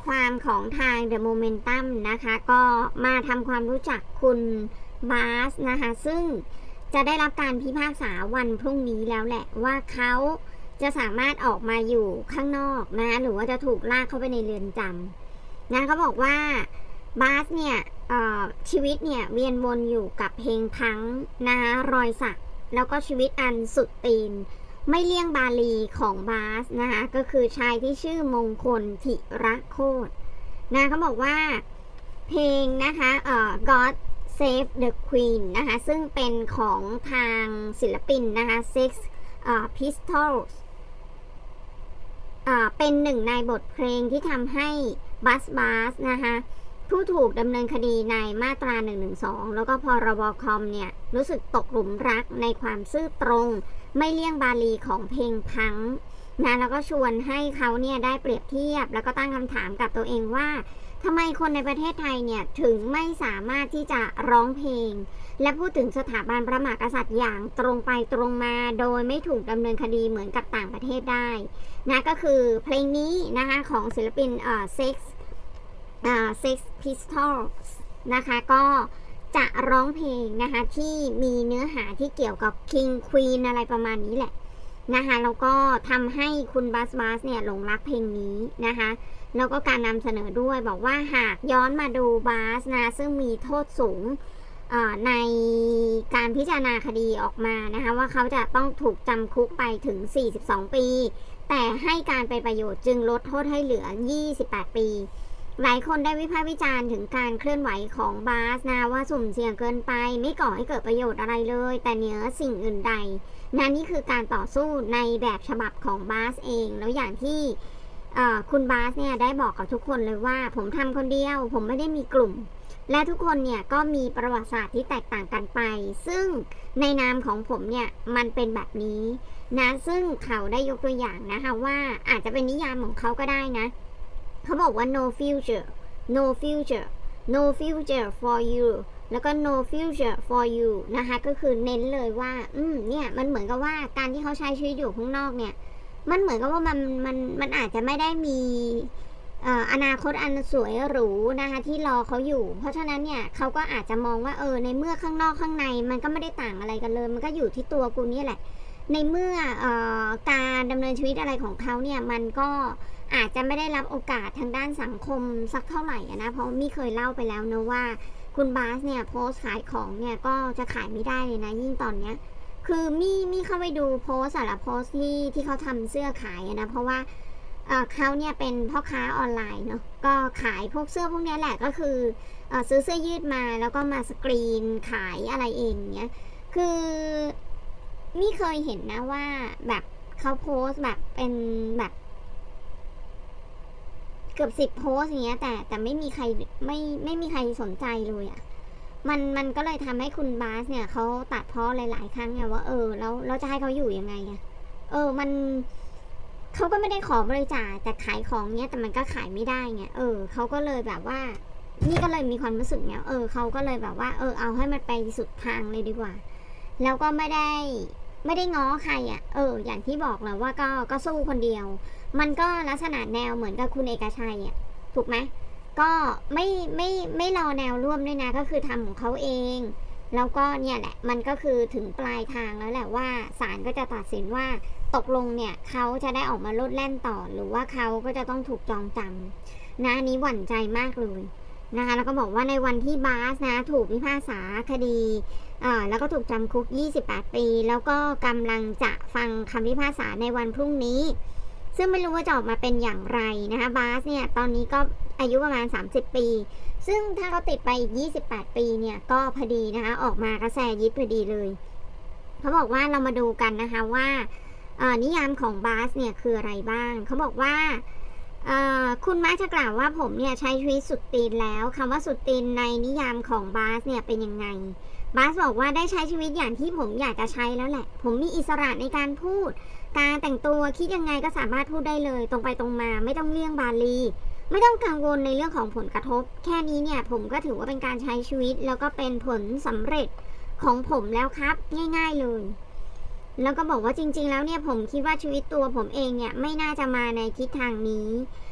ความของทาง The Momentum นะคะก็มาทำความรู้จักคุณบาสนะคะซึ่งจะได้รับการพิพากษาวันพรุ่งนี้แล้วแหละว่าเขาจะสามารถออกมาอยู่ข้างนอกนะหรือว่าจะถูกลากเข้าไปในเรือนจำนะเขาบอกว่าบาสเนี่ยชีวิตเนี่ยเวียนวนอยู่กับเพลงพังนะคะรอยสักแล้วก็ชีวิตอันสุดตีนไม่เลี่ยงบาลีของบาสนะคะก็คือชายที่ชื่อมงคลธิระโคตรนะเขาบอกว่าเพลงนะคะGod Save the Queen นะคะซึ่งเป็นของทางศิลปินนะคะ Sex Pistols เป็นหนึ่งในบทเพลงที่ทำให้บัสนะคะผู้ถูกดำเนินคดีในมาตรา112แล้วก็พรบคอมเนี่ยรู้สึกตกหลุมรักในความซื่อตรงไม่เลี่ยงบาลีของเพลงพังนะแล้วก็ชวนให้เขาเนี่ยได้เปรียบเทียบแล้วก็ตั้งคำถามกับตัวเองว่าทำไมคนในประเทศไทยเนี่ยถึงไม่สามารถที่จะร้องเพลงและพูดถึงสถาบันพระมหากษัตริย์อย่างตรงไปตรงมาโดยไม่ถูกดำเนินคดีเหมือนกับต่างประเทศได้นะก็คือเพลงนี้นะคะของศิลปินSex Pistols นะคะก็จะร้องเพลงนะคะที่มีเนื้อหาที่เกี่ยวกับ King Queen อะไรประมาณนี้แหละนะคะแล้วก็ทำให้คุณบาสเนี่ยหลงรักเพลงนี้นะคะแล้วก็การนำเสนอด้วยบอกว่าหากย้อนมาดูบาสนะซึ่งมีโทษสูงในการพิจารณาคดีออกมานะคะว่าเขาจะต้องถูกจำคุกไปถึง42ปีแต่ให้การเป็นประโยชน์จึงลดโทษให้เหลือ28ปีหลายคนได้วิพากษ์วิจารณ์ถึงการเคลื่อนไหวของบาสนะว่าสุ่มเสี่ยงเกินไปไม่ก่อให้เกิดประโยชน์อะไรเลยแต่เหนือสิ่งอื่นใดนี่คือการต่อสู้ในแบบฉบับของบาสเองแล้วอย่างที่คุณบาสเนี่ยได้บอกกับทุกคนเลยว่าผมทำคนเดียวผมไม่ได้มีกลุ่มและทุกคนเนี่ยก็มีประวัติศาสตร์ที่แตกต่างกันไปซึ่งในนามของผมเนี่ยมันเป็นแบบนี้นะซึ่งเขาได้ยกตัวอย่างนะคะว่าอาจจะเป็นนิยามของเขาก็ได้นะเขาบอกว่า no future no future no future for you แล้วก็ no future for you นะคะก็คือเน้นเลยว่าเนี่ยมันเหมือนกับว่าการที่เขาใช้ชีวิตอยู่ข้างนอกเนี่ยมันเหมือนกับว่ามันอาจจะไม่ได้มีอนาคตอันสวยหรูนะคะที่รอเขาอยู่เพราะฉะนั้นเนี่ยเขาก็อาจจะมองว่าในเมื่อข้างนอกข้างในมันก็ไม่ได้ต่างอะไรกันเลยมันก็อยู่ที่ตัวกูนี่แหละในเมื่อการดำเนินชีวิตอะไรของเขาเนี่ยมันก็อาจจะไม่ได้รับโอกาสทางด้านสังคมสักเท่าไหร่นะเพราะมี่เคยเล่าไปแล้วนะว่าคุณบาสเนี่ยโพสต์ขายของเนี่ยก็จะขายไม่ได้เลยนะยิ่งตอนเนี้ยคือมี่เข้าไปดูโพสต์โพสต์ที่เขาทำเสื้อขายนะเพราะว่าเขาเนี่ยเป็นพ่อค้าออนไลน์เนาะก็ขายพวกเสื้อพวกนี้แหละก็คือซื้อเสื้อยืดมาแล้วก็มาสกรีนขายอะไรเองเนี้ยคือมี่เคยเห็นนะว่าแบบเขาโพสต์แบบเป็นแบบเกือบ10โพสอย่างเงี้ยแต่ไม่มีใครไม่มีใครสนใจเลยอ่ะมันก็เลยทำให้คุณบาสเนี่ยเขาตัดพ้อหลายๆครั้งไงว่าแล้วจะให้เขาอยู่ยังไงอ่ะมันเขาก็ไม่ได้ขอบริจาคแต่ขายของเนี้ยแต่มันก็ขายไม่ได้ไงเขาก็เลยแบบว่านี่ก็เลยมีความรู้สึกเนี้ยเขาก็เลยแบบว่าเอาให้มันไปสุดทางเลยดีกว่าแล้วก็ไม่ได้ง้อใครอ่ะอย่างที่บอกแหละว่าก็สู้คนเดียวมันก็ลักษณะแนวเหมือนกับคุณเอกชัยอ่ะถูกไหมก็ไม่รอแนวร่วมด้วยนะก็คือทำของเขาเองแล้วก็เนี่ยแหละมันก็คือถึงปลายทางแล้วแหละว่าศาลก็จะตัดสินว่าตกลงเนี่ยเขาจะได้ออกมาโลดแล่นต่อหรือว่าเขาก็จะต้องถูกจองจำนะนี้หวั่นใจมากเลยนะคะแล้วก็บอกว่าในวันที่บาสนะถูกพิพากษาคดีแล้วก็ถูกจำคุก28ปีแล้วก็กำลังจะฟังคำพิพากษาในวันพรุ่งนี้ซึ่งไม่รู้ว่าจะออกมาเป็นอย่างไรนะคะบาสเนี่ยตอนนี้ก็อายุประมาณ30ปีซึ่งถ้าเขาติดไป28ปีเนี่ยก็พอดีนะคะออกมากระแสยิบพอดีเลยเขาบอกว่าเรามาดูกันนะคะว่านิยามของบาสเนี่ยคืออะไรบ้างเขาบอกว่าคุณมักจะกล่าวว่าผมเนี่ยใช้ชีวิตสุดตีนแล้วคำว่าสุดตีนในนิยามของบาสเนี่ยเป็นยังไงบาสบอกว่าได้ใช้ชีวิตอย่างที่ผมอยากจะใช้แล้วแหละผมมีอิสระในการพูดการแต่งตัวคิดยังไงก็สามารถพูดได้เลยตรงไปตรงมาไม่ต้องเลี่ยงบาลีไม่ต้องกังวลในเรื่องของผลกระทบแค่นี้เนี่ยผมก็ถือว่าเป็นการใช้ชีวิตแล้วก็เป็นผลสำเร็จของผมแล้วครับง่ายๆเลยแล้วก็บอกว่าจริงๆแล้วเนี่ยผมคิดว่าชีวิตตัวผมเองเนี่ยไม่น่าจะมาในทิศทางนี้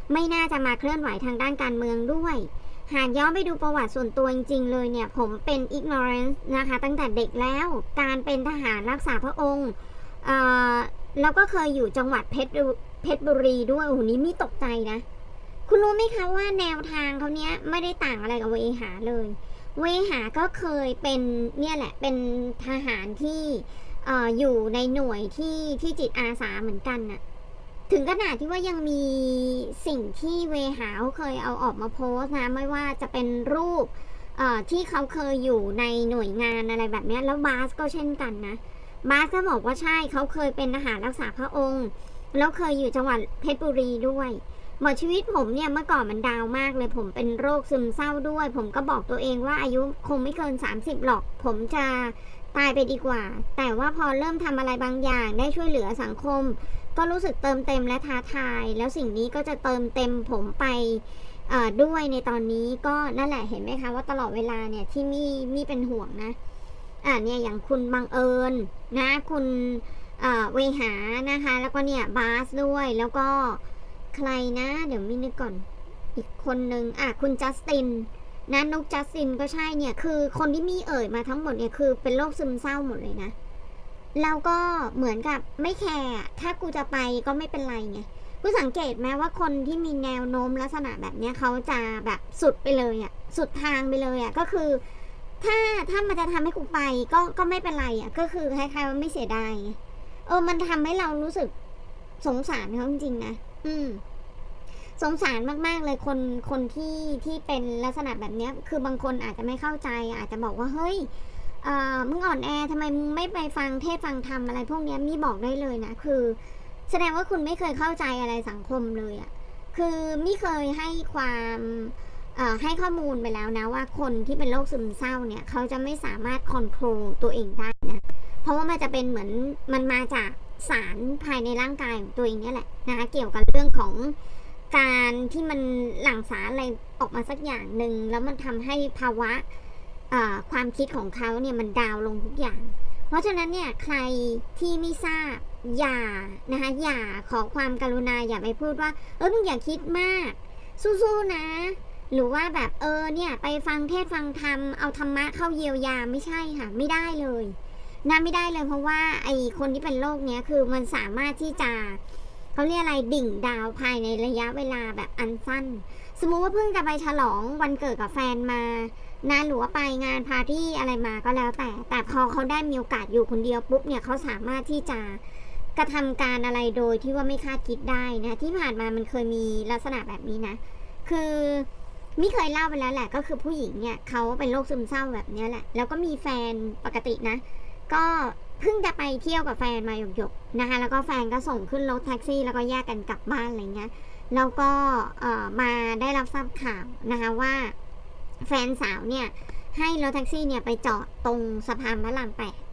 ไม่น่าจะมาเคลื่อนไหวทางด้านการเมืองด้วยหากย้อนไปดูประวัติส่วนตัวจริงๆเลยเนี่ยผมเป็น ignorance นะคะตั้งแต่เด็กแล้วการเป็นทหารรักษาพระองค์แล้วก็เคยอยู่จังหวัดเพชรบุรีด้วยโอ้โหนี่มีตกใจนะคุณรู้ไหมคะว่าแนวทางเขาเนี้ยไม่ได้ต่างอะไรกับเวหาเลยเวหาก็เคยเป็นเนี่ยแหละเป็นทหารที่อยู่ในหน่วยที่จิตอาสาเหมือนกันน่ะถึงขนาดที่ว่ายังมีสิ่งที่เวหาเคยเอาออกมาโพสต์นะไม่ว่าจะเป็นรูปที่เขาเคยอยู่ในหน่วยงานอะไรแบบนี้แล้วบาสก็เช่นกันนะบาสก็บอกว่าใช่เขาเคยเป็นทหารรักษาพระองค์แล้วเคยอยู่จังหวัดเพชรบุรีด้วยหมดชีวิตผมเนี่ยเมื่อก่อนมันดาวมากเลยผมเป็นโรคซึมเศร้าด้วยผมก็บอกตัวเองว่าอายุคงไม่เกิน30หรอกผมจะตายไปดีกว่าแต่ว่าพอเริ่มทำอะไรบางอย่างได้ช่วยเหลือสังคมก็รู้สึกเติมเต็มและท้าทายแล้วสิ่งนี้ก็จะเติมเต็มผมไปด้วยในตอนนี้ก็นั่นแหละเห็นไหมคะว่าตลอดเวลาเนี่ยที่มีเป็นห่วงนะเนี่ยอย่างคุณบังเอิญนะคุณเวหานะคะแล้วก็เนี่ยบาสด้วยแล้วก็ใครนะเดี๋ยวนึกก่อนอีกคนนึงคุณจัสตินนะนุกจัสตินก็ใช่เนี่ยคือคนที่มีเอ่ยมาทั้งหมดเนี่ยคือเป็นโรคซึมเศร้าหมดเลยนะแล้วก็เหมือนกับไม่แคร์ถ้ากูจะไปก็ไม่เป็นไรไงกูสังเกตไหมว่าคนที่มีแนวโน้มลักษณะแบบนี้เขาจะแบบสุดไปเลยสุดทางไปเลยก็คือถ้ามันจะทำให้กูไปก็ไม่เป็นไรก็คือคล้ายๆว่าไม่เสียดายมันทำให้เรารู้สึกสงสารเขาจริงๆนะสงสารมากๆเลยคนที่เป็นลักษณะแบบนี้คือบางคนอาจจะไม่เข้าใจอาจจะบอกว่าเฮ้ยมึงอ่อนแอทำไมมึงไม่ไปฟังเทศฟังธรรมอะไรพวกนี้มีบอกได้เลยนะคือแสดงว่าคุณไม่เคยเข้าใจอะไรสังคมเลยคือไม่เคยให้ความให้ข้อมูลไปแล้วนะว่าคนที่เป็นโรคซึมเศร้าเนี่ยเขาจะไม่สามารถควบคุมตัวเองได้นะเพราะว่ามันจะเป็นเหมือนมันมาจากสารภายในร่างกายของตัวเองนี่แหละนะคะเกี่ยวกับเรื่องของการที่มันหลั่งสารอะไรออกมาสักอย่างหนึ่งแล้วมันทำให้ภาวะความคิดของเขาเนี่ยมันดาวลงทุกอย่างเพราะฉะนั้นเนี่ยใครที่ไม่ทราบอย่านะคะอย่าขอความกรุณาอย่าไปพูดว่ามึงอย่าคิดมากสู้ๆนะหรือว่าแบบเนี่ยไปฟังเทศฟังธรรมเอาธรรมะเข้าเยียวยาไม่ใช่ค่ะไม่ได้เลยนะไม่ได้เลยเพราะว่าไอ้คนที่เป็นโรคเนี้ยคือมันสามารถที่จะเขาเรียกอะไรดิ่งดาวภายในระยะเวลาแบบอันสั้นสมมุติว่าเพิ่งจะไปฉลองวันเกิดกับแฟนมานะหรือว่าไปงานปาร์ตี้อะไรมาก็แล้วแต่พอเขาได้มีโอกาสอยู่คนเดียวปุ๊บเนี่ยเขาสามารถที่จะกระทำการอะไรโดยที่ว่าไม่คาดคิดได้นะที่ผ่านมามันเคยมีลักษณะแบบนี้นะคือมิเคยเล่าไปแล้วแหละก็คือผู้หญิงเนี่ยเขาเป็นโรคซึมเศร้าแบบนี้แหละแล้วก็มีแฟนปกตินะก็เพิ่งจะไปเที่ยวกับแฟนมาหยกๆนะคะแล้วก็แฟนก็ส่งขึ้นรถแท็กซี่แล้วก็แยกกันกลับบ้านอะไรเงี้ยแล้วก็มาได้รับทราบข่าวนะคะว่าแฟนสาวเนี่ยให้รถแท็กซี่เนี่ยไปจอดตรงสะพานพระราม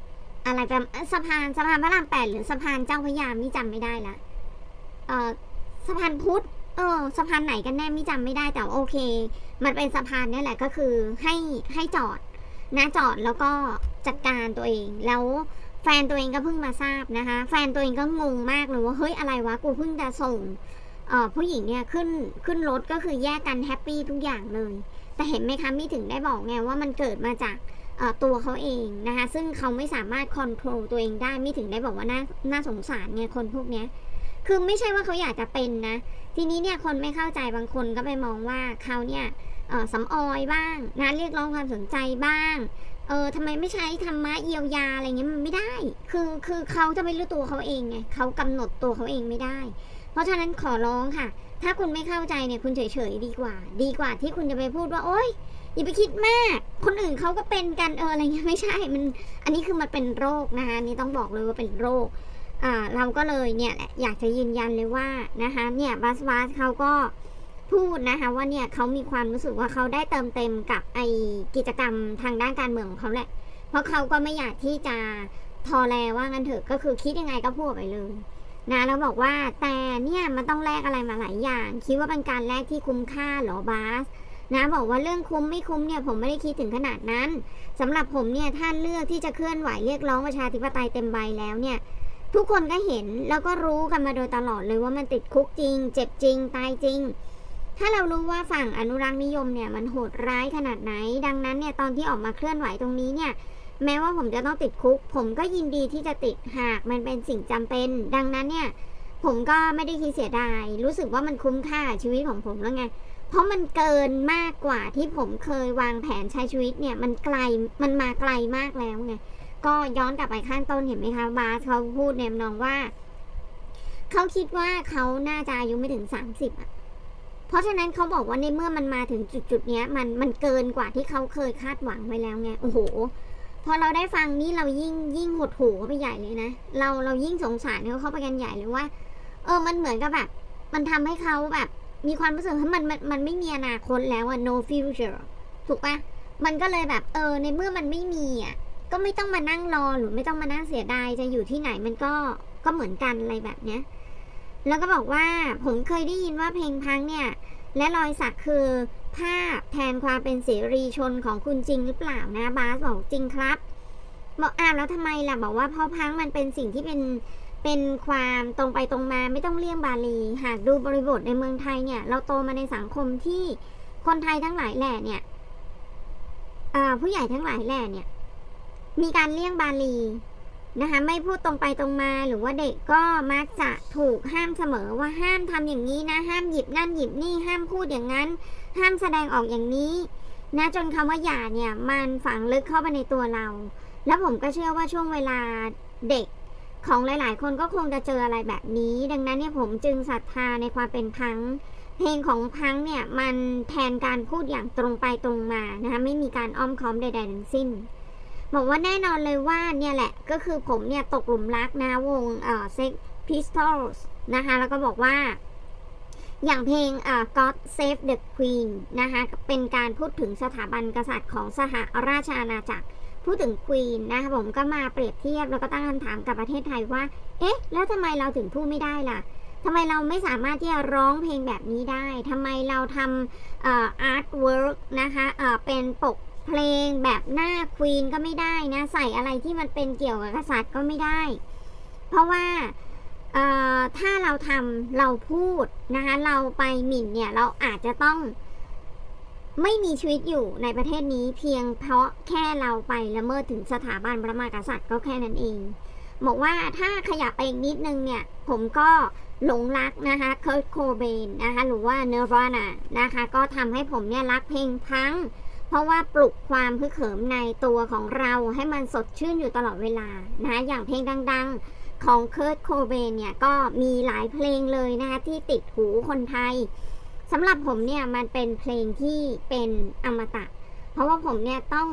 8อะไรแบบสะพานพระราม8หรือสะพานเจ้าพระยามิจำไม่ได้ละสะพานพุทธสะพานไหนกันแน่มิจำไม่ได้แต่โอเคมันเป็นสะพานนี่แหละก็คือให้จอดนะจอดแล้วก็จัดการตัวเองแล้วแฟนตัวเองก็เพิ่งมาทราบนะคะแฟนตัวเองก็งงมากเลยว่าเฮ้ยอะไรวะกูเพิ่งจะส่งผู้หญิงเนี่ยขึ้นรถก็คือแยกกันแฮปปี้ทุกอย่างเลยแต่เห็นไหมคะมิถึงได้บอกไงว่ามันเกิดมาจากตัวเขาเองนะคะซึ่งเขาไม่สามารถควบคุมตัวเองได้มิถึงได้บอกว่าน่าสงสารไงคนพวกนี้คือไม่ใช่ว่าเขาอยากจะเป็นนะทีนี้เนี่ยคนไม่เข้าใจบางคนก็ไปมองว่าเขาเนี่ยสำออยบ้างนะเรียกร้องความสนใจบ้างทำไมไม่ใช้ธรรมะเยียวยาอะไรเงี้ยมันไม่ได้คือเขาจะไม่รู้ตัวเขาเองไงเขากำหนดตัวเขาเองไม่ได้เพราะฉะนั้นขอร้องค่ะถ้าคุณไม่เข้าใจเนี่ยคุณเฉยๆดีกว่าที่คุณจะไปพูดว่าโอ๊ยอย่าไปคิดมากคนอื่นเขาก็เป็นกันอะไรเงี้ยไม่ใช่มันอันนี้คือมันเป็นโรคนะคะนี่ต้องบอกเลยว่าเป็นโรคเราก็เลยเนี่ยแหละอยากจะยืนยันเลยว่านะคะเนี่ยบัสเขาก็พูดนะคะว่าเนี่ยเขามีความรู้สึกว่าเขาได้เติมเต็มกับไอกิจกรรมทางด้านการเมืองของเขาแหละเพราะเขาก็ไม่อยากที่จะทอแลว่างั้นเถอะก็คือคิดยังไงก็พูดไปเลยนะแล้วบอกว่าแต่เนี่ยมันต้องแลกอะไรมาหลายอย่างคิดว่าเป็นการแลกที่คุ้มค่าหรอบาสนะบอกว่าเรื่องคุ้มไม่คุ้มเนี่ยผมไม่ได้คิดถึงขนาดนั้นสำหรับผมเนี่ยถ้าเลือกที่จะเคลื่อนไหวเรียกร้องประชาธิปไตยเต็มใบแล้วเนี่ยทุกคนก็เห็นแล้วก็รู้กันมาโดยตลอดเลยว่ามันติดคุกจริงเจ็บจริงตายจริงถ้าเรารู้ว่าฝั่งอนุรักษ์นิยมเนี่ยมันโหดร้ายขนาดไหนดังนั้นเนี่ยตอนที่ออกมาเคลื่อนไหวตรงนี้เนี่ยแม้ว่าผมจะต้องติดคุกผมก็ยินดีที่จะติดหากมันเป็นสิ่งจำเป็นดังนั้นเนี่ยผมก็ไม่ได้คิดเสียดายรู้สึกว่ามันคุ้มค่าชีวิตของผมแล้วไงเพราะมันเกินมากกว่าที่ผมเคยวางแผนใช้ชีวิตเนี่ยมันมาไกลมากแล้วไงก็ย้อนกลับไปข้างต้นเห็นไหมคะบาสเขาพูดในทำนองว่าเขาคิดว่าเขาน่าจะอายุไม่ถึง30อ่ะเพราะฉะนั้นเขาบอกว่าในเมื่อมันมาถึงจุดเนี้ยมันเกินกว่าที่เขาเคยคาดหวังไว้แล้วไงโอ้โหพอเราได้ฟังนี่เรายิ่งหดหู่เข้าไปใหญ่เลยนะเรายิ่งสงสารเขาไปกันใหญ่เลยว่ามันเหมือนกับแบบมันทำให้เขาแบบมีความรู้สึกว่ามันไม่มีอนาคตแล้วอะ no future ถูกปะมันก็เลยแบบในเมื่อมันไม่มีอะก็ไม่ต้องมานั่งรอหรือไม่ต้องมานั่งเสียดายจะอยู่ที่ไหนมันก็เหมือนกันอะไรแบบเนี้ยแล้วก็บอกว่าผมเคยได้ยินว่าเพลงพังเนี่ยและรอยสักคือภาพแทนความเป็นเสรีชนของคุณจริงหรือเปล่านะบาสบอกจริงครับบอกแล้วทำไมล่ะบอกว่าเพราะพังมันเป็นสิ่งที่เป็นความตรงไปตรงมาไม่ต้องเลี่ยงบาลีหากดูบริบทในเมืองไทยเนี่ยเราโตมาในสังคมที่คนไทยทั้งหลายแหล่เนี่ยผู้ใหญ่ทั้งหลายแหล่เนี่ยมีการเลี่ยงบาลีนะคะไม่พูดตรงไปตรงมาหรือว่าเด็กก็มักจะถูกห้ามเสมอว่าห้ามทำอย่างนี้นะห้ามหยิบนั่นหยิบนี่ห้ามพูดอย่างนั้นห้ามแสดงออกอย่างนี้นะจนคำว่าหย่าเนี่ยมันฝังลึกเข้าไปในตัวเราแล้วผมก็เชื่อว่าช่วงเวลาเด็กของหลายๆคนก็คงจะเจออะไรแบบนี้ดังนั้นเนี่ยผมจึงศรัทธาในความเป็นพังเพลงของพังเนี่ยมันแทนการพูดอย่างตรงไปตรงมานะคะไม่มีการอ้อมค้อมใดๆทั้งสิ้นบอกว่าแน่นอนเลยว่าเนี่ยแหละก็คือผมเนี่ยตกหลุมรักนะวงSex Pistols นะคะแล้วก็บอกว่าอย่างเพลงGod Save the Queen นะคะเป็นการพูดถึงสถาบันกษัตริย์ของสหราชอาณาจักรพูดถึง Queen นะคะผมก็มาเปรียบเทียบแล้วก็ตั้งคำถามกับประเทศไทยว่าแล้วทำไมเราถึงพูดไม่ได้ล่ะทำไมเราไม่สามารถที่จะร้องเพลงแบบนี้ได้ทำไมเราทำartwork นะคะเป็นปกเพลงแบบหน้าควีนก็ไม่ได้นะใส่อะไรที่มันเป็นเกี่ยวกับกษัตริย์ก็ไม่ได้เพราะว่าถ้าเราทำเราพูดนะคะเราไปหมิ่นเนี่ยเราอาจจะต้องไม่มีชีวิตอยู่ในประเทศนี้เพียงเพราะแค่เราไปละเมิดถึงสถาบันพระมหากษัตริย์ก็แค่นั้นเองบอกว่าถ้าขยับไปอีกนิดนึงเนี่ยผมก็หลงรักนะคะเคิร์ท โคเบนนะคะหรือว่าเนวาน่านะคะก็ทำให้ผมเนี่ยรักเพลงพังเพราะว่าปลุกความฮึกเหิมในตัวของเราให้มันสดชื่นอยู่ตลอดเวลานะอย่างเพลงดังๆของเคิร์ท โคเบนเนี่ยก็มีหลายเพลงเลยนะคะที่ติดหูคนไทยสำหรับผมเนี่ยมันเป็นเพลงที่เป็นอมตะเพราะว่าผมเนี่ยต้อง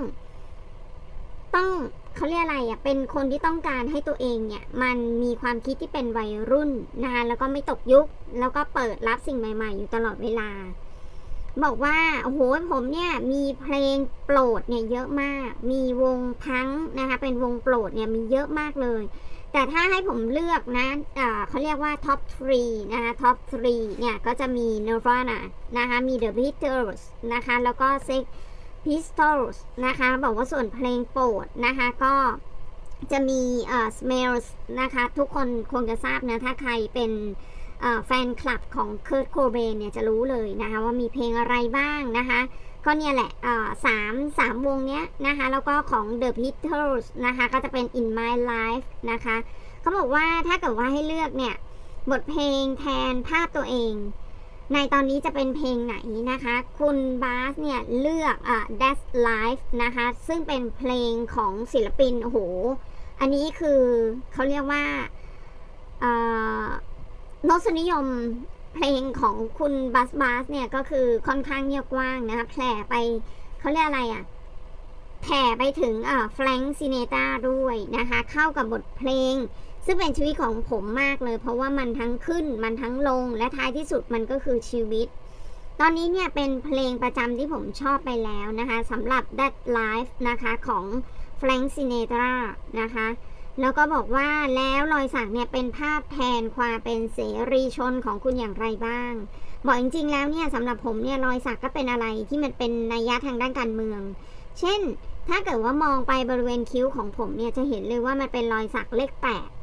เขาเรียกอะไรเป็นคนที่ต้องการให้ตัวเองเนี่ยมันมีความคิดที่เป็นวัยรุ่นนะคะแล้วก็ไม่ตกยุคแล้วก็เปิดรับสิ่งใหม่ๆอยู่ตลอดเวลาบอกว่าโอ้โหผมเนี่ยมีเพลงโปรดเนี่ยเยอะมากมีวงพังนะคะเป็นวงโปรดเนี่ยมีเยอะมากเลยแต่ถ้าให้ผมเลือกนะเขาเรียกว่าท็อป3นะคะท็อป3เนี่ยก็จะมี Nirvana นะคะมี The Beatles นะคะแล้วก็ Sex Pistols นะคะบอกว่าส่วนเพลงโปรดนะคะก็จะมีSmells นะคะทุกคนคงจะทราบนะถ้าใครเป็นแฟนคลับของเคิร์ท โคเบนเนี่ยจะรู้เลยนะคะว่ามีเพลงอะไรบ้างนะคะก็เนี่ยแหละสามวงเนี้ยนะคะแล้วก็ของ The Beatles นะคะก็จะเป็น In My Life นะคะเขาบอกว่าถ้าเกิดว่าให้เลือกเนี่ยบทเพลงแทนภาพตัวเองในตอนนี้จะเป็นเพลงไหนนะคะคุณบาสเนี่ยเลือกThat's Life นะคะซึ่งเป็นเพลงของศิลปินโอ้โหอันนี้คือเขาเรียกว่ารสนิยมเพลงของคุณบาสเนี่ยก็คือค่อนข้างเงียบกว้างนะคะแผ่ไปเขาเรียกอะไรแผ่ไปถึงแฟรงค์ซิเนตราด้วยนะคะเข้ากับบทเพลงซึ่งเป็นชีวิตของผมมากเลยเพราะว่ามันทั้งขึ้นมันทั้งลงและท้ายที่สุดมันก็คือชีวิตตอนนี้เนี่ยเป็นเพลงประจำที่ผมชอบไปแล้วนะคะสำหรับ That Life นะคะของแฟรงค์ซิเนตรานะคะแล้วก็บอกว่าแล้วรอยสักเนี่ยเป็นภาพแทนความเป็นเสรีชนของคุณอย่างไรบ้างบอกจริงๆแล้วเนี่ยสำหรับผมเนี่ยรอยสักก็เป็นอะไรที่มันเป็นนัยยะทางด้านการเมืองเช่นถ้าเกิดว่ามองไปบริเวณคิ้วของผมเนี่ยจะเห็นเลยว่ามันเป็นรอยสักเลข8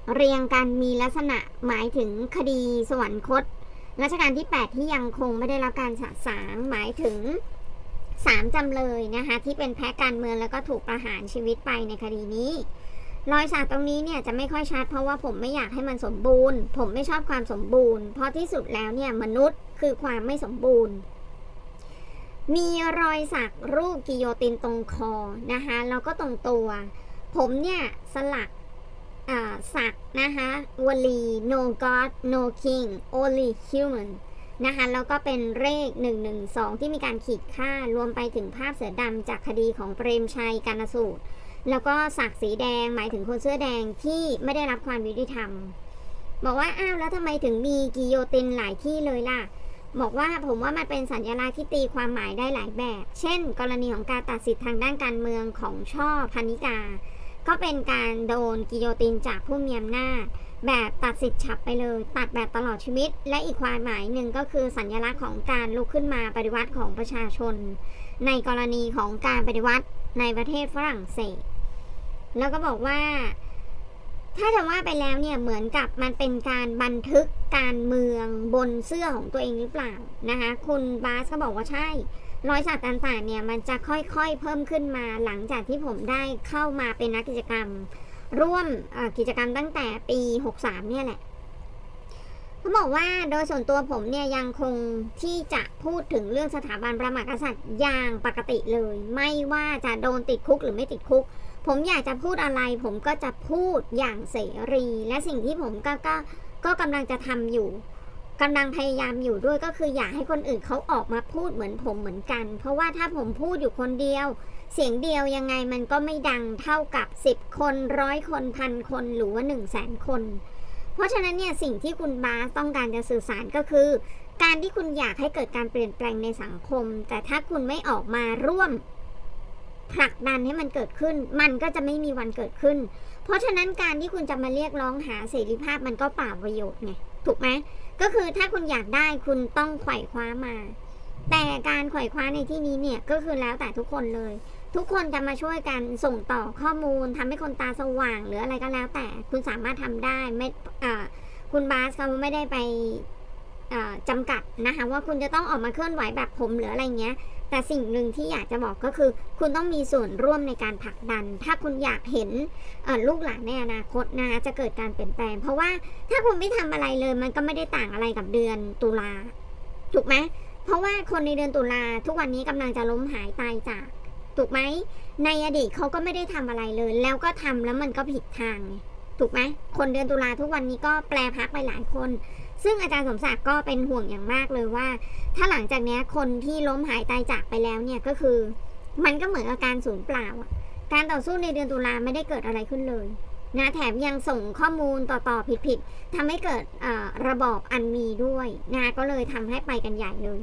เรียงกันมีลักษณะหมายถึงคดีสวรรคตรัชกาลที่ 8 ที่ยังคงไม่ได้รับการสะสางหมายถึง3จำเลยนะคะที่เป็นแพ้การเมืองแล้วก็ถูกประหารชีวิตไปในคดีนี้รอยสักตรงนี้เนี่ยจะไม่ค่อยชัดเพราะว่าผมไม่อยากให้มันสมบูรณ์ผมไม่ชอบความสมบูรณ์เพราะที่สุดแล้วเนี่ยมนุษย์คือความไม่สมบูรณ์มีรอยสักรูปกิโยตินตรงคอนะคะแล้วก็ตรงตัวผมเนี่ยสลักสักนะคะวลี no god no king only human นะคะแล้วก็เป็นเลข112ที่มีการขีดค่ารวมไปถึงภาพเสือดำจากคดีของเปรมชัยกาญสูตรแล้วก็สักสีแดงหมายถึงคนเสื้อแดงที่ไม่ได้รับความยุติธรรมบอกว่าอ้าวแล้วทำไมถึงมีกิโยตินหลายที่เลยล่ะบอกว่าผมว่ามันเป็นสัญลักษณ์ที่ตีความหมายได้หลายแบบเช่นกรณีของการตัดสิทธิทางด้านการเมืองของช่อพนิกาก็เป็นการโดนกิโยตินจากผู้มีอำนาจแบบตัดสิทธิ์ฉับไปเลยตัดแบบตลอดชีวิตและอีกความหมายหนึ่งก็คือสัญลักษณ์ของการลุกขึ้นมาปฏิวัติของประชาชนในกรณีของการปฏิวัติในประเทศฝรั่งเศสแล้วก็บอกว่าถ้าจะว่าไปแล้วเนี่ยเหมือนกับมันเป็นการบันทึกการเมืองบนเสื้อของตัวเองหรือเปล่านะคะคุณบาสก็บอกว่าใช่รอยสักต่างๆเนี่ยมันจะค่อยๆเพิ่มขึ้นมาหลังจากที่ผมได้เข้ามาเป็นนักกิจกรรมร่วมกิจกรรมตั้งแต่ปี63เนี่ยแหละเขาบอกว่าโดยส่วนตัวผมเนี่ยยังคงที่จะพูดถึงเรื่องสถาบันพระมหากษัตริย์อย่างปกติเลยไม่ว่าจะโดนติดคุกหรือไม่ติดคุกผมอยากจะพูดอะไรผมก็จะพูดอย่างเสรีและสิ่งที่ผมก็กำลังจะทำอยู่กำลังพยายามอยู่ด้วยก็คืออยากให้คนอื่นเขาออกมาพูดเหมือนผมเหมือนกันเพราะว่าถ้าผมพูดอยู่คนเดียวเสียงเดียวยังไงมันก็ไม่ดังเท่ากับ10คน100คน1,000คนหรือว่า100,000คนเพราะฉะนั้นเนี่ยสิ่งที่คุณบาสต้องการจะสื่อสารก็คือการที่คุณอยากให้เกิดการเปลี่ยนแปลงในสังคมแต่ถ้าคุณไม่ออกมาร่วมผลักดันให้มันเกิดขึ้นมันก็จะไม่มีวันเกิดขึ้นเพราะฉะนั้นการที่คุณจะมาเรียกร้องหาเสรีภาพมันก็เปล่าประโยชน์ไงถูกไหมก็คือถ้าคุณอยากได้คุณต้องไขว่คว้ามาแต่การไขว่คว้าในที่นี้เนี่ยก็คือแล้วแต่ทุกคนเลยทุกคนจะมาช่วยกันส่งต่อข้อมูลทำให้คนตาสว่างหรืออะไรก็แล้วแต่คุณสามารถทำได้ไม่คุณบาสเขาไม่ได้ไปจำกัดนะคะว่าคุณจะต้องออกมาเคลื่อนไหวแบบผมหรืออะไรเงี้ยแต่สิ่งหนึ่งที่อยากจะบอกก็คือคุณต้องมีส่วนร่วมในการผลักดันถ้าคุณอยากเห็นลูกหลานในอนาคตนะคะจะเกิดการเปลี่ยนแปลงเพราะว่าถ้าคุณไม่ทำอะไรเลยมันก็ไม่ได้ต่างอะไรกับเดือนตุลาถูกไหมเพราะว่าคนในเดือนตุลาทุกวันนี้กำลังจะล้มหายตายจากถูกไหมในอดีตเขาก็ไม่ได้ทำอะไรเลยแล้วก็ทำแล้วมันก็ผิดทางถูกไหมคนเดือนตุลาทุกวันนี้ก็แปรพักไปหลายคนซึ่งอาจารย์สมศักดิ์ก็เป็นห่วงอย่างมากเลยว่าถ้าหลังจากนี้คนที่ล้มหายตายจากไปแล้วเนี่ยก็คือมันก็เหมือนกับการสูญเปล่าการต่อสู้ในเดือนตุลาไม่ได้เกิดอะไรขึ้นเลยนะแถมยังส่งข้อมูลต่อผิดทำให้เกิดระบอบอันมีด้วยนะก็เลยทำให้ไปกันใหญ่เลย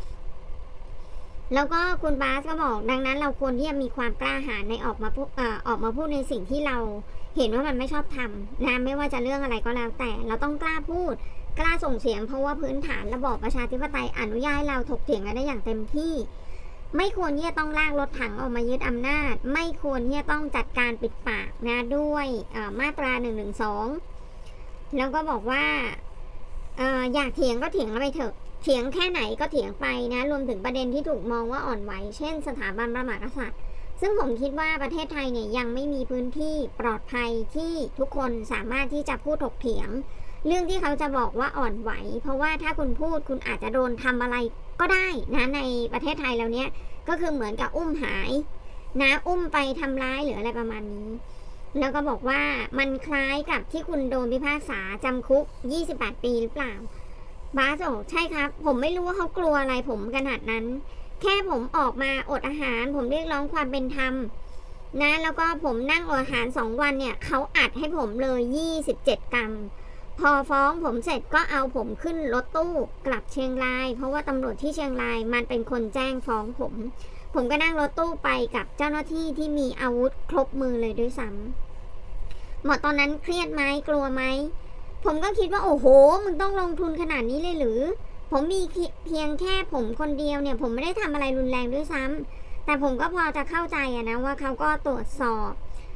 แล้วก็คุณบาสก็บอกดังนั้นเราควรที่จะมีความกล้าหาญในออกมาพูดในสิ่งที่เราเห็นว่ามันไม่ชอบทำนะไม่ว่าจะเรื่องอะไรก็แล้วแต่เราต้องกล้าพูดกล้าส่งเสียงเพราะว่าพื้นฐานระบอบประชาธิปไตยอนุญาตให้เราถกเถียงกันได้อย่างเต็มที่ไม่ควรที่จะต้องลากรถถังออกมายึดอำนาจไม่ควรที่จะต้องจัดการปิดปากนะด้วยมาตรา112แล้วก็บอกว่าอยากเถียงก็เถียงไปเถอะเถียงแค่ไหนก็เถียงไปนะรวมถึงประเด็นที่ถูกมองว่าอ่อนไหวเช่นสถาบันพระมหากษัตริย์ซึ่งผมคิดว่าประเทศไทยเนี่ยยังไม่มีพื้นที่ปลอดภัยที่ทุกคนสามารถที่จะพูดถกเถียงเรื่องที่เขาจะบอกว่าอ่อนไหวเพราะว่าถ้าคุณพูดคุณอาจจะโดนทำอะไรก็ได้นะในประเทศไทยเราเนี้ยก็คือเหมือนกับอุ้มหายนะอุ้มไปทำร้ายหรืออะไรประมาณนี้แล้วก็บอกว่ามันคล้ายกับที่คุณโดนพิพากษาจำคุก28ปีหรือเปล่าบาสบอกใช่ครับผมไม่รู้ว่าเขากลัวอะไรผมขนาดนั้นแค่ผมออกมาอดอาหารผมเรียกร้องความเป็นธรรมนะแล้วก็ผมนั่งอดอาหาร2 วันเนี่ยเขาอัดให้ผมเลย27 กรัมพอฟ้องผมเสร็จก็เอาผมขึ้นรถตู้กลับเชียงรายเพราะว่าตำรวจที่เชียงรายมันเป็นคนแจ้งฟ้องผมก็นั่งรถตู้ไปกับเจ้าหน้าที่ที่มีอาวุธครบมือเลยด้วยซ้ำหมดตอนนั้นเครียดไหมกลัวไหมผมก็คิดว่าโอ้โหมึงต้องลงทุนขนาดนี้เลยหรือผมมีเพียงแค่ผมคนเดียวเนี่ยผมไม่ได้ทำอะไรรุนแรงด้วยซ้ำแต่ผมก็พอจะเข้าใจนะว่าเขาก็ตรวจสอบ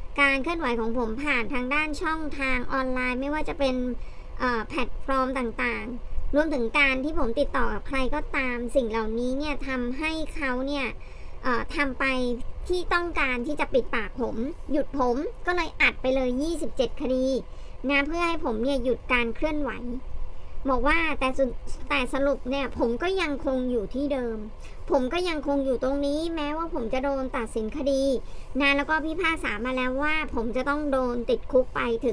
การเคลื่อนไหวของผมผ่านทางด้านช่องทางออนไลน์ไม่ว่าจะเป็นแพลตฟอร์มต่างๆรวมถึงการที่ผมติดต่อกับใครก็ตามสิ่งเหล่านี้เนี่ยทำให้เขาเนี่ยทำไปที่ต้องการที่จะปิดปากผมหยุดผมก็เลยอัดไปเลย27 คดีนะเพื่อให้ผมเนี่ยหยุดการเคลื่อนไหวบอกว่าแต่สรุปเนี่ยผมก็ยังคงอยู่ที่เดิมผมก็ยังคงอยู่ตรงนี้แม้ว่าผมจะโดนตัดสินคดีนะแล้วก็พิพากษามาแล้วว่าผมจะต้องโดนติดคุกไปถึง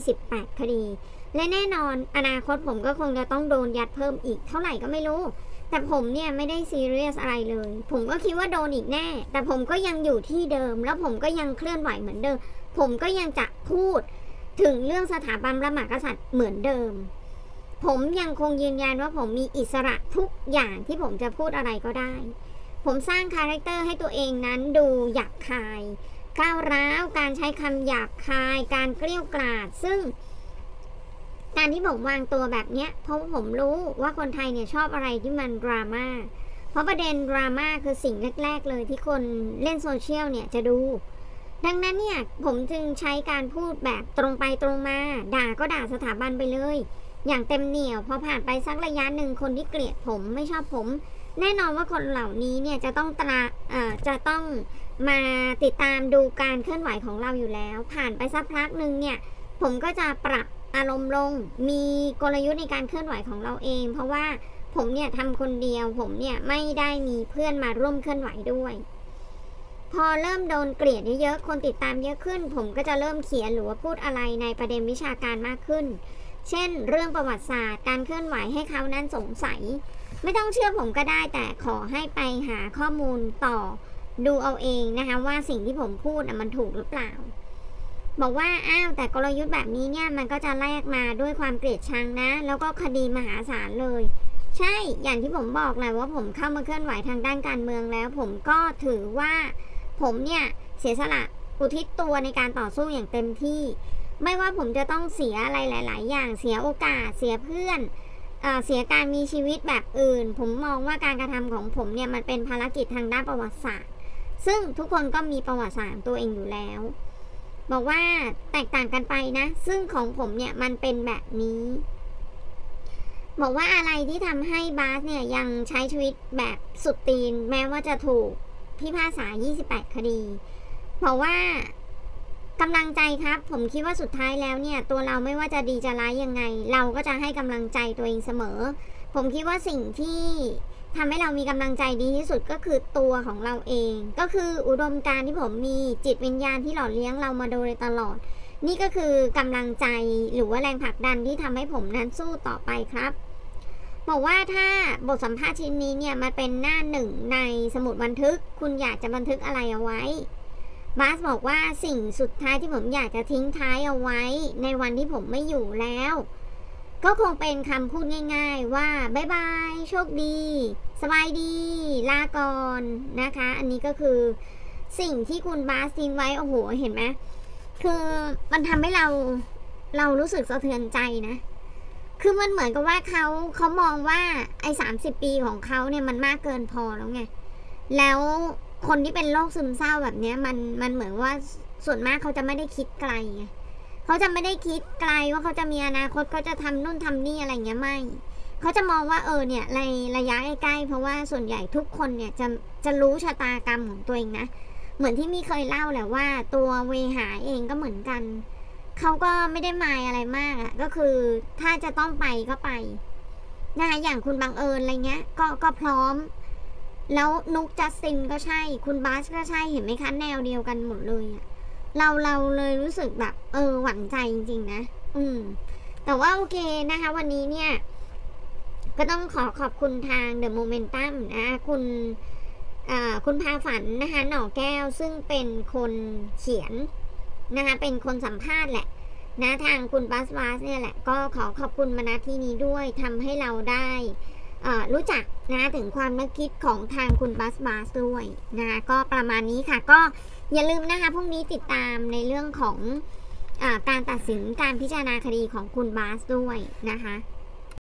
28 คดีและแน่นอนอนาคตผมก็คงจะต้องโดนยัดเพิ่มอีกเท่าไหร่ก็ไม่รู้แต่ผมเนี่ยไม่ได้ซีเรียสอะไรเลยผมก็คิดว่าโดนอีกแน่แต่ผมก็ยังอยู่ที่เดิมแล้วผมก็ยังเคลื่อนไหวเหมือนเดิมผมก็ยังจะพูดถึงเรื่องสถาบันพระมหากษัตริย์เหมือนเดิมผมยังคงยืนยันว่าผมมีอิสระทุกอย่างที่ผมจะพูดอะไรก็ได้ผมสร้างคาแรคเตอร์ให้ตัวเองนั้นดูหยาบคายก้าวร้าวการใช้คำหยาบคายการเกลี้ยกล่อมซึ่งการที่ผมวางตัวแบบเนี้ยเพราะผมรู้ว่าคนไทยเนี่ยชอบอะไรที่มันดราม่าเพราะประเด็นดราม่าคือสิ่งแรกๆเลยที่คนเล่นโซเชียลเนี่ยจะดูดังนั้นเนี่ยผมจึงใช้การพูดแบบตรงไปตรงมาด่าก็ด่าสถาบันไปเลยอย่างเต็มเหนี่ยวพอผ่านไปสักระยะหนึ่งคนที่เกลียดผมไม่ชอบผมแน่นอนว่าคนเหล่านี้เนี่ยจะต้องมาติดตามดูการเคลื่อนไหวของเราอยู่แล้วผ่านไปสักพักหนึ่งเนี่ยผมก็จะปรับอารมณ์ลงมีกลยุทธ์ในการเคลื่อนไหวของเราเองเพราะว่าผมเนี่ยทำคนเดียวผมเนี่ยไม่ได้มีเพื่อนมาร่วมเคลื่อนไหวด้วยพอเริ่มโดนเกลียดเยอะๆคนติดตามเยอะขึ้นผมก็จะเริ่มเขียนหรือว่าพูดอะไรในประเด็นวิชาการมากขึ้นเช่นเรื่องประวัติศาสตร์การเคลื่อนไหวให้เขานั้นสงสัยไม่ต้องเชื่อผมก็ได้แต่ขอให้ไปหาข้อมูลต่อดูเอาเองนะคะว่าสิ่งที่ผมพูดมันถูกหรือเปล่าบอกว่าอ้าวแต่กลยุทธ์แบบนี้เนี่ยมันก็จะแลกมาด้วยความเกลียดชังนะแล้วก็คดีมหาศาลเลยใช่อย่างที่ผมบอกแหละว่าผมเข้ามาเคลื่อนไหวทางด้านการเมืองแล้วผมก็ถือว่าผมเนี่ยเสียสละอุทิศตัวในการต่อสู้อย่างเต็มที่ไม่ว่าผมจะต้องเสียอะไรหลายๆอย่างเสียโอกาสเสียเพื่อนเสียการมีชีวิตแบบอื่นผมมองว่าการกระทำของผมเนี่ยมันเป็นภารกิจทางด้านประวัติศาสตร์ซึ่งทุกคนก็มีประวัติศาสตร์ตัวเองอยู่แล้วบอกว่าแตกต่างกันไปนะซึ่งของผมเนี่ยมันเป็นแบบนี้บอกว่าอะไรที่ทำให้บาสเนี่ยยังใช้ชีวิตแบบสุดตีนแม้ว่าจะถูกพิพากษา28 คดีบอกว่ากำลังใจครับผมคิดว่าสุดท้ายแล้วเนี่ยตัวเราไม่ว่าจะดีจะร้ายยังไงเราก็จะให้กำลังใจตัวเองเสมอผมคิดว่าสิ่งที่ทำให้เรามีกำลังใจดีที่สุดก็คือตัวของเราเองก็คืออุดมการณ์ที่ผมมีจิตวิญญาณที่หล่อเลี้ยงเรามาโดยตลอดนี่ก็คือกำลังใจหรือว่าแรงผลักดันที่ทำให้ผมนั้นสู้ต่อไปครับบอกว่าถ้าบทสัมภาษณ์ชิ้นนี้เนี่ยมันเป็นหน้าหนึ่งในสมุดบันทึกคุณอยากจะบันทึกอะไรเอาไว้บาสบอกว่าสิ่งสุดท้ายที่ผมอยากจะทิ้งท้ายเอาไว้ในวันที่ผมไม่อยู่แล้วก็คงเป็นคำพูดง่ายๆว่าบ๊ายบายโชคดีสบายดีลาก่อนนะคะอันนี้ก็คือสิ่งที่คุณบาสทิ้งไว้โอ้โหเห็นไหมคือมันทำให้เรารู้สึกสะเทือนใจนะคือมันเหมือนกับว่าเขามองว่าไอ้30 ปีของเขาเนี่ยมันมากเกินพอแล้วไงแล้วคนที่เป็นโรคซึมเศร้าแบบนี้มันเหมือนว่าส่วนมากเขาจะไม่ได้คิดไกลไงเขาจะไม่ได้คิดไกลว่าเขาจะมีอนาคตเขาจะทำนู่นทำนี่อะไรเงี้ยไม่เขาจะมองว่าเนี่ยในระยะใกล้ๆเพราะว่าส่วนใหญ่ทุกคนเนี่ยจะรู้ชะตากรรมของตัวเองนะเหมือนที่มีเคยเล่าแหละว่าตัวเวหาเองก็เหมือนกันเขาก็ไม่ได้มายอะไรมากอ่ะก็คือถ้าจะต้องไปก็ไปนะคะอย่างคุณบังเอิญอะไรเงี้ยก็พร้อมแล้วนุกจัสตินก็ใช่คุณบาสก็ใช่เห็นไหมคะแนวเดียวกันหมดเลยอะเราเลยรู้สึกแบบหวั่นใจจริงๆนะแต่ว่าโอเคนะคะวันนี้เนี่ยก็ต้องขอบคุณทาง The Momentum นะคุณพาฝันนะคะหน่อแก้วซึ่งเป็นคนเขียนนะคะเป็นคนสัมภาษณ์แหละนะทางคุณบาสเนี่ยแหละก็ขอบคุณมาณที่นี้ด้วยทำให้เราได้รู้จักนะถึงความนึกคิดของทางคุณบาสด้วยนะคะก็ประมาณนี้ค่ะก็อย่าลืมนะคะพรุ่งนี้ติดตามในเรื่องของการตัดสินการพิจารณาคดีของคุณบาสด้วยนะคะ